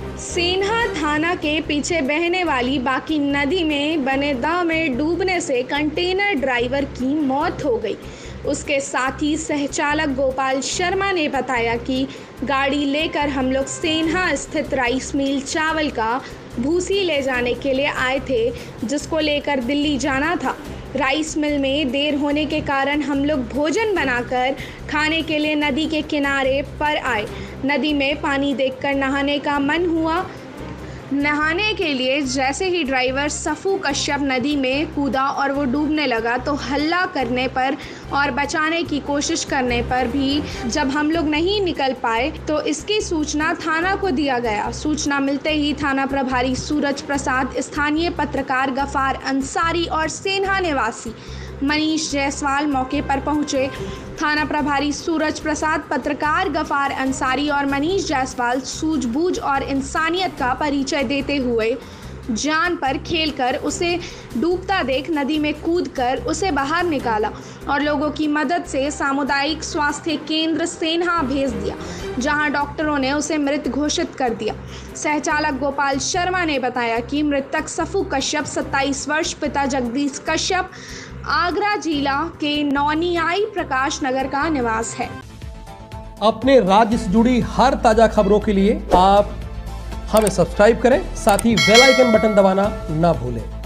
सेन्हा थाना के पीछे बहने वाली बाकी नदी में बने दांव में डूबने से कंटेनर ड्राइवर की मौत हो गई। उसके साथी सहचालक गोपाल शर्मा ने बताया कि गाड़ी लेकर हम लोग सेन्हा स्थित राइस मिल चावल का भूसी ले जाने के लिए आए थे, जिसको लेकर दिल्ली जाना था। राइस मिल में देर होने के कारण हम लोग भोजन बनाकर खाने के लिए नदी के किनारे पर आए। नदी में पानी देखकर नहाने का मन हुआ। नहाने के लिए जैसे ही ड्राइवर सफू कश्यप नदी में कूदा और वो डूबने लगा तो हल्ला करने पर और बचाने की कोशिश करने पर भी जब हम लोग नहीं निकल पाए तो इसकी सूचना थाना को दिया गया। सूचना मिलते ही थाना प्रभारी सूरज प्रसाद, स्थानीय पत्रकार गफार अंसारी और सेन्हा निवासी मनीष जायसवाल मौके पर पहुंचे। थाना प्रभारी सूरज प्रसाद, पत्रकार गफार अंसारी और मनीष जायसवाल सूझबूझ और इंसानियत का परिचय देते हुए जान पर खेलकर उसे डूबता देख नदी में कूदकर उसे बाहर निकाला और लोगों की मदद से सामुदायिक स्वास्थ्य केंद्र सेन्हा भेज दिया, जहां डॉक्टरों ने उसे मृत घोषित कर दिया। सहचालक गोपाल शर्मा ने बताया कि मृतक सफू कश्यप 27 वर्ष, पिता जगदीश कश्यप, आगरा जिला के नौनियाई प्रकाश नगर का निवास है। अपने राज्य से जुड़ी हर ताजा खबरों के लिए आप हमें सब्सक्राइब करें, साथ ही बेल आइकन बटन दबाना ना भूलें।